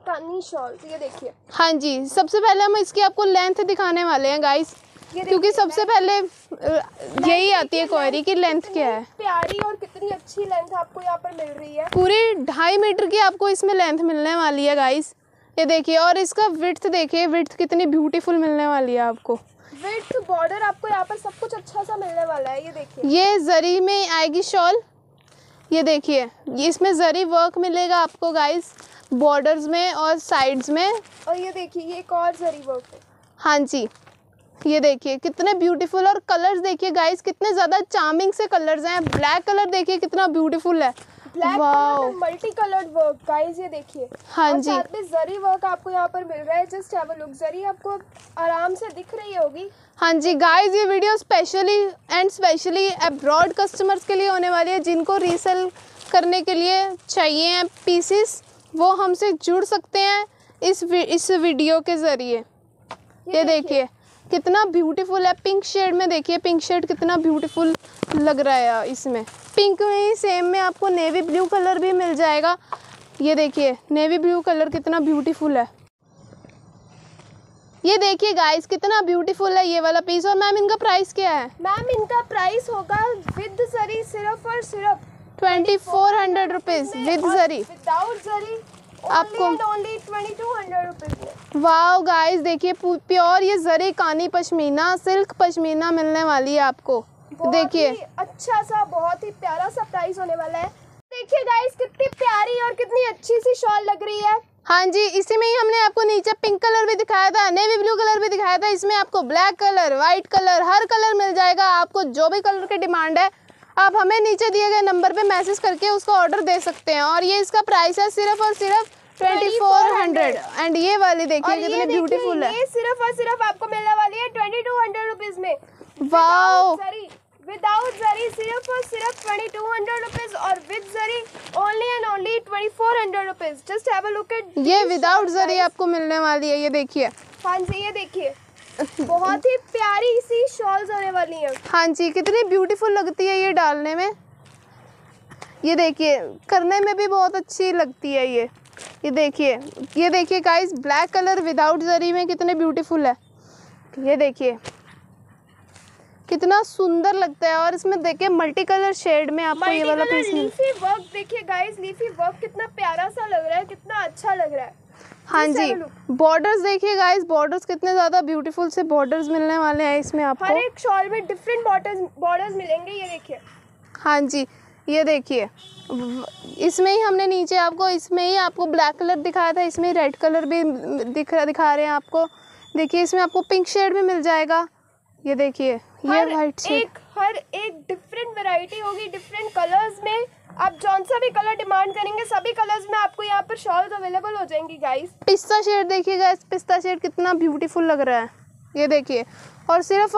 कानी शॉल, ये देखिए। हाँ जी, सबसे पहले हम इसकी आपको लेंथ दिखाने वाले हैं गाइस, क्योंकि सबसे पहले यही आती है क्वेरी की लेंथ क्या है। प्यारी और कितनी अच्छी लेंथ आपको यहाँ पर मिल रही है। पूरी 2.5 मीटर की आपको इसमें लेंथ मिलने वाली है गाइस, ये देखिए। और इसका विड्थ देखिए, विड्थ कितनी ब्यूटीफुल मिलने वाली है आपको। विड्थ, बॉर्डर, आपको यहाँ पर सब कुछ अच्छा सा मिलने वाला है, ये देखिए। ये जरी में आएगी शॉल, ये देखिए। इसमें जरी वर्क मिलेगा आपको गाइस, बॉर्डर्स में और साइड्स में। और ये देखिए, ये एक और जरी वर्क है। हाँ जी, ये देखिए कितने ब्यूटीफुल। और कलर्स देखिए गाइस, कितने ज़्यादा चार्मिंग से कलर्स हैं। ब्लैक कलर देखिए कितना ब्यूटीफुल है, ब्लैक कलर में मल्टी कलर्ड वर्क गाइस, ये देखिए। हाँ और जी, साथ में जरी वर्क आपको यहाँ पर मिल रहा है। जस्ट हैव अ लुक, जरी आपको आराम से दिख रही होगी। हाँ जी गाइस, ये वीडियो स्पेशली अब्रॉड कस्टमर्स के लिए होने वाली है, जिनको रीसेल करने के लिए चाहिए हैं पीसेस, वो हमसे जुड़ सकते हैं इस वीडियो के ज़रिए। ये देखिए कितना ब्यूटीफुल है, पिंक शेड में देखिए, पिंक शेड कितना ब्यूटीफुल लग रहा है इसमें। पिंक में ही सेम में आपको नेवी ब्लू कलर भी मिल जाएगा, ये देखिए नेवी ब्लू कलर कितना ब्यूटीफुल है। ये देखिए गाइस कितना ब्यूटीफुल है ये वाला पीस। और मैम इनका प्राइस क्या है? मैम इनका प्राइस होगा विद जरी सिर्फ और सिर्फ 2400 रुपीज़ विद जरी। विदाउट जरी आपको ओनली 2200 रुपीज़। वाओ गाइस देखिए, प्योर ये जरी कानी पश्मीना, सिल्क पश्मीना मिलने वाली है आपको। देखिए अच्छा सा, बहुत ही प्यारा सा प्राइस होने वाला है। देखिए गाइस कितनी प्यारी और कितनी अच्छी सी शॉल लग रही है। हाँ जी, इसी में ही हमने आपको नीचे पिंक कलर भी दिखाया था, नेवी ब्लू कलर भी दिखाया था। इसमें आपको ब्लैक कलर, वाइट कलर, हर कलर मिल जाएगा। आपको जो भी कलर की डिमांड है, आप हमें नीचे दिए गए नंबर पे मैसेज करके उसका ऑर्डर दे सकते हैं। और ये इसका प्राइस है सिर्फ और सिर्फ 2400। एंड ये वाली देखिए कितनी ब्यूटीफुल है, ये सिर्फ और सिर्फ आपको मिलने वाली है 2200 रुपीज़ में। वाओ, विदाउट जरी सिर्फ और सिर्फ 2200 रुपीज़, और विद जरी only and only 2400 rupees. Just have a look at, ये विदाउट जरी आपको मिलने वाली है, ये देखिए। हाँ जी, ये देखिए बहुत ही प्यारी सी शॉल्स होने वाली हैं। हाँ जी, कितनी ब्यूटीफुल लगती है ये डालने में, ये देखिए करने में भी बहुत अच्छी लगती है ये देखिए गाइस, ब्लैक कलर विदाउट जरी में कितने ब्यूटीफुल है, ये देखिए कितना सुंदर लगता है। और इसमें देखिए मल्टी कलर शेड में आपको ये वाला पीस मिल। लीफी वर्क देखिए गाइस, लीफी वर्क कितना प्यारा सा लग रहा है, कितना अच्छा लग रहा है। हाँ जी, बॉर्डर्स देखिए गाइस, बॉर्डर्स कितने ज़्यादा ब्यूटीफुल से बॉर्डर्स मिलने वाले हैं इसमें आपको। हर एक शॉल में डिफरेंट बॉर्डर्स मिलेंगे, ये देखिए। हाँ जी, ये देखिए इसमें ही हमने नीचे आपको, इसमें ही आपको ब्लैक कलर दिखाया था, इसमें रेड कलर भी दिखा रहे हैं आपको। देखिए इसमें आपको पिंक शेड भी मिल जाएगा, ये देखिए ये वाइट शेड। हर एक डिफरेंट वैरायटी होगी, डिफरेंट कलर्स में। आप जौन सा भी कलर डिमांड करेंगे, सभी कलर्स में आपको यहाँ पर शॉल्स अवेलेबल हो जाएंगी गाइस। पिस्ता शेड देखिए गाइस, पिस्ता शेड कितना ब्यूटीफुल लग रहा है, ये देखिए। और सिर्फ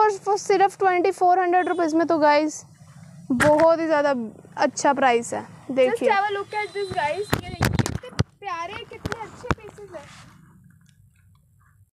2400 रुपीज़ में तो गाइस बहुत ही ज़्यादा अच्छा प्राइस है। देखिए just have a look at this guys, ये देखिए कितने प्यारे, कितने अच्छे पीसेस हैं।